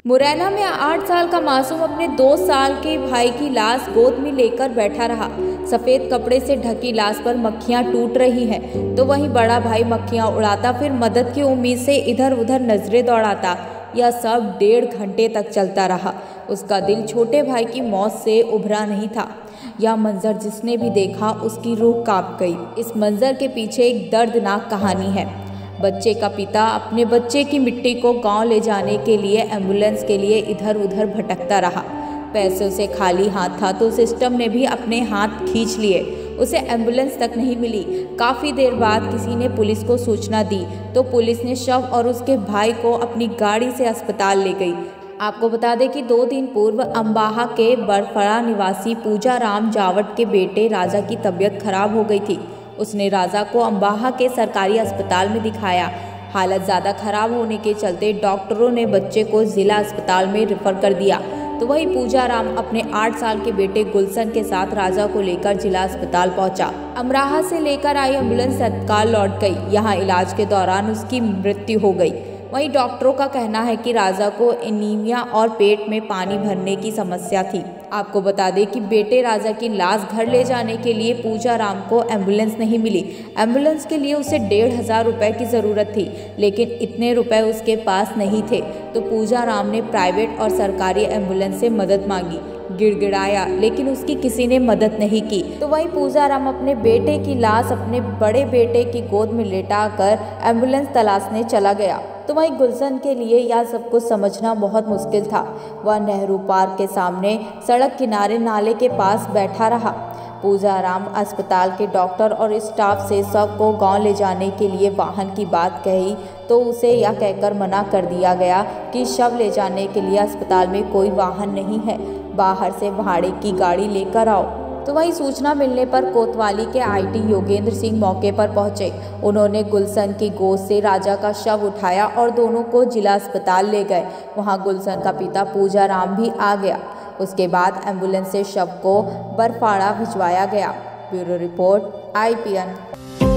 मुरैना में 8 साल का मासूम अपने 2 साल के भाई की लाश गोद में लेकर बैठा रहा। सफेद कपड़े से ढकी लाश पर मक्खियां टूट रही हैं, तो वहीं बड़ा भाई मक्खियां उड़ाता फिर मदद की उम्मीद से इधर उधर नजरें दौड़ाता। यह सब 1.5 घंटे तक चलता रहा। उसका दिल छोटे भाई की मौत से उभरा नहीं था। यह मंजर जिसने भी देखा उसकी रूह कांप गई। इस मंजर के पीछे एक दर्दनाक कहानी है। बच्चे का पिता अपने बच्चे की मिट्टी को गांव ले जाने के लिए एम्बुलेंस के लिए इधर उधर भटकता रहा। पैसों से खाली हाथ था तो सिस्टम ने भी अपने हाथ खींच लिए। उसे एम्बुलेंस तक नहीं मिली। काफ़ी देर बाद किसी ने पुलिस को सूचना दी तो पुलिस ने शव और उसके भाई को अपनी गाड़ी से अस्पताल ले गई। आपको बता दें कि 2 दिन पूर्व अम्बाहा के बरफड़ा निवासी पूजा राम जावट के बेटे राजा की तबीयत खराब हो गई थी। उसने राजा को अम्बाहा के सरकारी अस्पताल में दिखाया। हालत ज़्यादा खराब होने के चलते डॉक्टरों ने बच्चे को जिला अस्पताल में रेफर कर दिया। तो वहीं पूजा राम अपने 8 साल के बेटे गुलशन के साथ राजा को लेकर जिला अस्पताल पहुंचा। अमराहा से लेकर आई एम्बुलेंस तत्काल लौट गई। यहां इलाज के दौरान उसकी मृत्यु हो गई। वहीं डॉक्टरों का कहना है कि राजा को एनीमिया और पेट में पानी भरने की समस्या थी। आपको बता दें कि बेटे राजा की लाश घर ले जाने के लिए पूजा राम को एम्बुलेंस नहीं मिली। एम्बुलेंस के लिए उसे 1,500 रुपए की ज़रूरत थी, लेकिन इतने रुपए उसके पास नहीं थे। तो पूजा राम ने प्राइवेट और सरकारी एम्बुलेंस से मदद मांगी, गिड़गिड़ाया, लेकिन उसकी किसी ने मदद नहीं की। तो वहीं पूजा राम अपने बेटे की लाश अपने बड़े बेटे की गोद में लेटाकर एम्बुलेंस तलाशने चला गया। तो वहीं गुलशन के लिए यह सब कुछ समझना बहुत मुश्किल था। वह नेहरू पार्क के सामने सड़क किनारे नाले के पास बैठा रहा। पूजा राम अस्पताल के डॉक्टर और स्टाफ से शव को गांव ले जाने के लिए वाहन की बात कही तो उसे यह कहकर मना कर दिया गया कि शव ले जाने के लिए अस्पताल में कोई वाहन नहीं है, बाहर से भाड़े की गाड़ी लेकर आओ। तो वहीं सूचना मिलने पर कोतवाली के आईटी योगेंद्र सिंह मौके पर पहुंचे। उन्होंने गुलशन की गोद से राजा का शव उठाया और दोनों को जिला अस्पताल ले गए। वहां गुलशन का पिता पूजा राम भी आ गया। उसके बाद एम्बुलेंस से शव को बरफाड़ा भिजवाया गया। Bureau report IPN।